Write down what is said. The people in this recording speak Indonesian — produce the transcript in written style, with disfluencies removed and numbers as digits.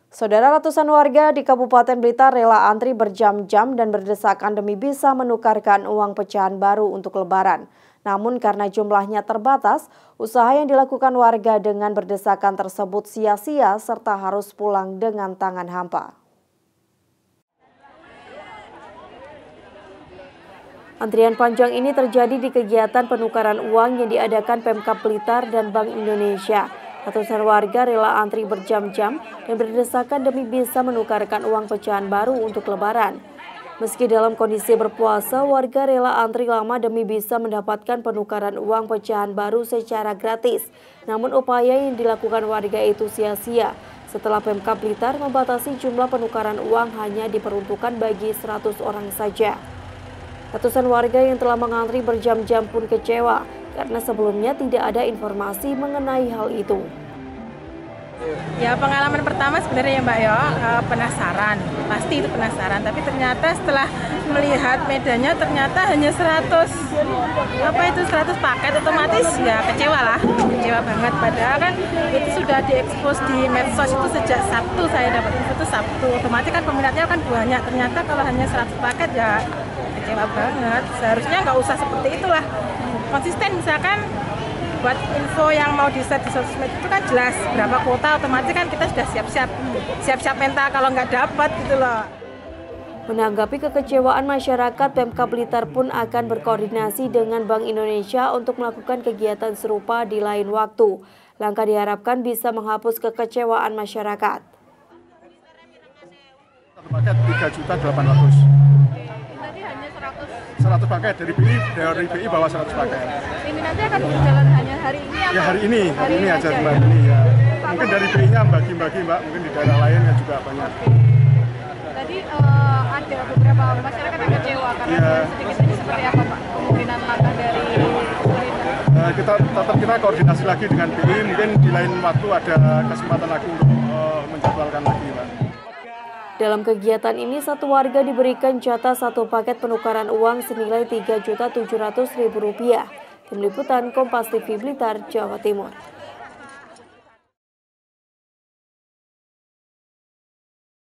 Saudara, ratusan warga di Kabupaten Blitar rela antri berjam-jam dan berdesakan demi bisa menukarkan uang pecahan baru untuk Lebaran. Namun karena jumlahnya terbatas, usaha yang dilakukan warga dengan berdesakan tersebut sia-sia serta harus pulang dengan tangan hampa. Antrian panjang ini terjadi di kegiatan penukaran uang yang diadakan Pemkab Blitar dan Bank Indonesia. Ratusan warga rela antri berjam-jam dan berdesakan demi bisa menukarkan uang pecahan baru untuk Lebaran. Meski dalam kondisi berpuasa, warga rela antri lama demi bisa mendapatkan penukaran uang pecahan baru secara gratis. Namun upaya yang dilakukan warga itu sia-sia setelah Pemkab Blitar membatasi jumlah penukaran uang hanya diperuntukkan bagi 100 orang saja. Ratusan warga yang telah mengantri berjam-jam pun kecewa karena sebelumnya tidak ada informasi mengenai hal itu. Ya, pengalaman pertama sebenarnya Mbak penasaran, pasti itu penasaran, tapi ternyata setelah melihat medannya ternyata hanya 100 paket, otomatis ya kecewa banget. Padahal kan itu sudah diekspos di medsos itu sejak Sabtu, saya dapat info itu Sabtu, otomatis kan peminatnya kan banyak, ternyata kalau hanya 100 paket ya kecewa banget. Seharusnya nggak usah seperti itulah, konsisten misalkan buat info yang mau di-set di sosmed itu kan jelas berapa kuota, otomatis kan kita sudah siap-siap mental kalau nggak dapat gitu loh. Menanggapi kekecewaan masyarakat, Pemkab Blitar pun akan berkoordinasi dengan Bank Indonesia untuk melakukan kegiatan serupa di lain waktu. Langkah diharapkan bisa menghapus kekecewaan masyarakat. Satu paket 3.800.000. 100 paket dari BI bawa 100 paket. Ini nanti akan berjalan hanya hari ini atau? Ya hari ini aja Mbak, ini ya. Mungkin dari BI-nya bagi-bagi Mbak, mungkin di daerah lain ya juga banyak. Tadi ada beberapa masyarakat yang kecewa karena sedikit ini seperti apa Pak? Kemungkinan langkah dari pemerintah? Kita koordinasi lagi dengan BI, mungkin di lain waktu ada kesempatan lagi untuk menjadwalkan lagi Mbak. Dalam kegiatan ini, satu warga diberikan jatah satu paket penukaran uang senilai Rp3.700.000. Tim Liputan Kompas TV Blitar, Jawa Timur.